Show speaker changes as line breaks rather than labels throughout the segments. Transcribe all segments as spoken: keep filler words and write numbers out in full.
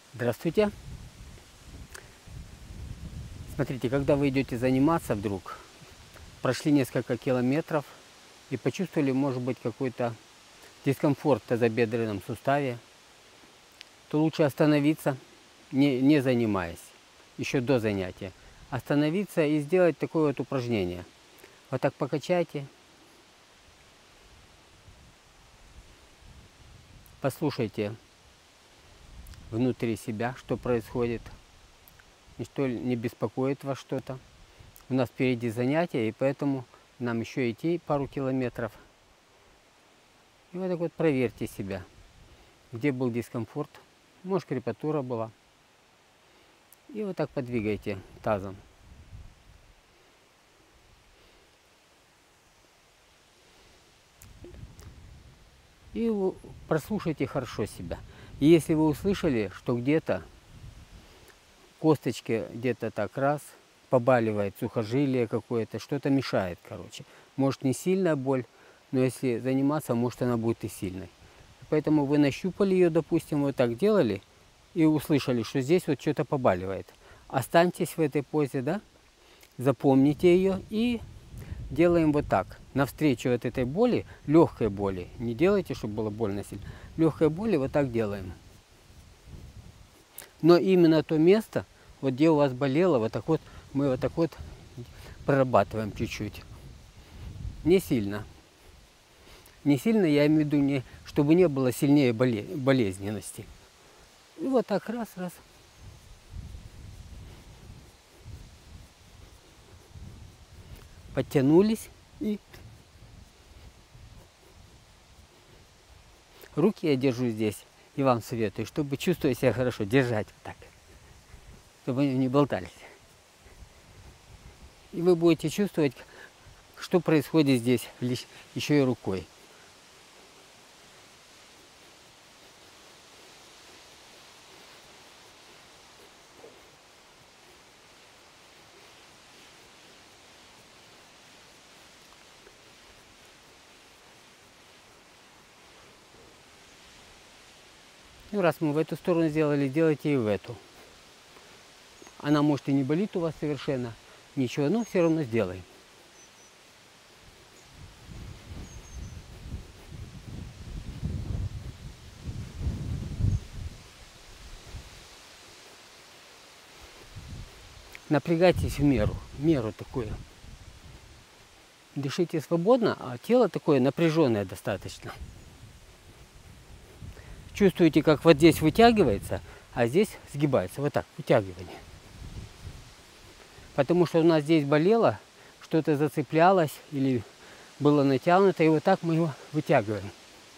Здравствуйте. Смотрите, когда вы идете заниматься вдруг, прошли несколько километров и почувствовали, может быть, какой-то дискомфорт в тазобедренном суставе, то лучше остановиться, не, не занимаясь, еще до занятия. Остановиться и сделать такое вот упражнение. Вот так покачайте. Послушайте внутри себя, что происходит. Ничто не беспокоит вас что-то. У нас впереди занятия, и поэтому нам еще идти пару километров. И вот так вот проверьте себя, где был дискомфорт. Может, крепатура была. И вот так подвигайте тазом. И прослушайте хорошо себя. И если вы услышали, что где-то косточки где-то так раз, побаливает сухожилие какое-то, что-то мешает, короче. Может, не сильная боль, но если заниматься, может, она будет и сильной. Поэтому вы нащупали ее, допустим, вот так делали, и услышали, что здесь вот что-то побаливает. Останьтесь в этой позе, да, запомните ее и делаем вот так. Навстречу от этой боли, легкой боли, не делайте, чтобы было больно сильно, легкой боли вот так делаем. Но именно то место, вот где у вас болело, вот так вот, мы вот так вот прорабатываем чуть-чуть. Не сильно. Не сильно, я имею в виду, не, чтобы не было сильнее болезненности. И вот так раз, раз. Подтянулись и руки я держу здесь и вам советую, чтобы чувствовать себя хорошо, держать вот так, чтобы они не болтались. И вы будете чувствовать, что происходит здесь еще и рукой. Ну, раз мы в эту сторону сделали, делайте и в эту. Она может и не болит у вас совершенно, ничего, но все равно сделаем. Напрягайтесь в меру, в меру такую. Дышите свободно, а тело такое напряженное достаточно. Чувствуете, как вот здесь вытягивается, а здесь сгибается. Вот так, вытягивание. Потому что у нас здесь болело, что-то зацеплялось или было натянуто, и вот так мы его вытягиваем.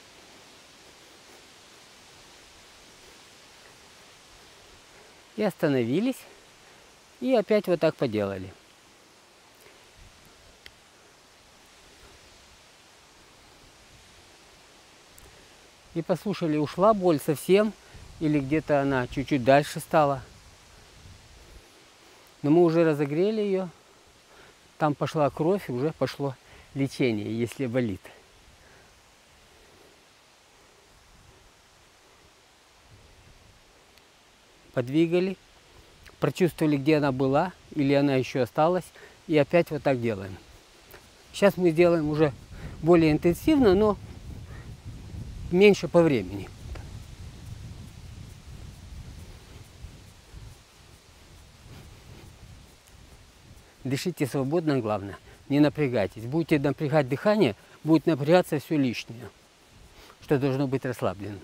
И остановились, и опять вот так поделали. И послушали, ушла боль совсем, или где-то она чуть-чуть дальше стала. Но мы уже разогрели ее, там пошла кровь, и уже пошло лечение, если болит. Подвигали, прочувствовали, где она была, или она еще осталась, и опять вот так делаем. Сейчас мы сделаем уже более интенсивно, но меньше по времени. Дышите свободно, главное, не напрягайтесь. Будете напрягать дыхание, будет напрягаться все лишнее, что должно быть расслаблено.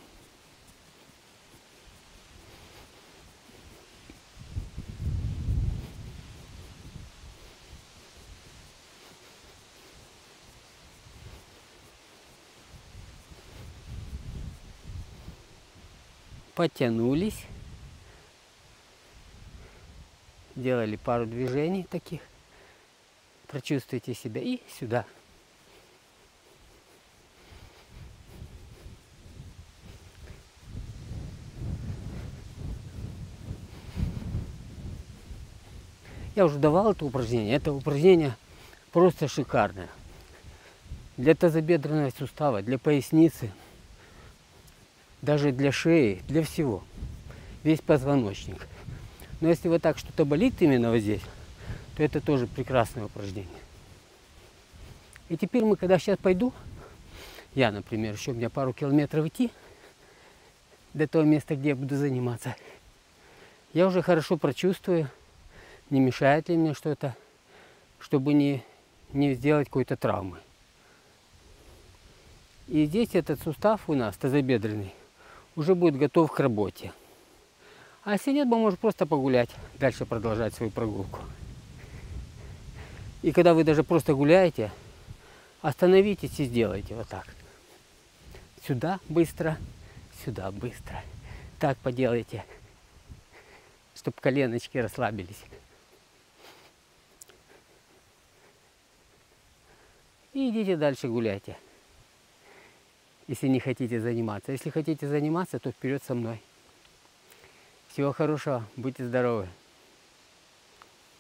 Подтянулись, делали пару движений таких, прочувствуйте себя и сюда. Я уже давал это упражнение, это упражнение просто шикарное. Для тазобедренного сустава, для поясницы, даже для шеи, для всего. весь позвоночник. Но если вот так что-то болит именно вот здесь, то это тоже прекрасное упражнение. И теперь мы, когда сейчас пойду, я, например, еще у меня пару километров идти до того места, где я буду заниматься, я уже хорошо прочувствую, не мешает ли мне что-то, чтобы не, не сделать какой-то травмы. И здесь этот сустав у нас, тазобедренный, уже будет готов к работе. А если нет, мы можем просто погулять, дальше продолжать свою прогулку. И когда вы даже просто гуляете, остановитесь и сделайте вот так. Сюда быстро, сюда быстро. Так поделайте, чтобы коленочки расслабились. И идите дальше гуляйте. Если не хотите заниматься. Если хотите заниматься, то вперед со мной. Всего хорошего, будьте здоровы.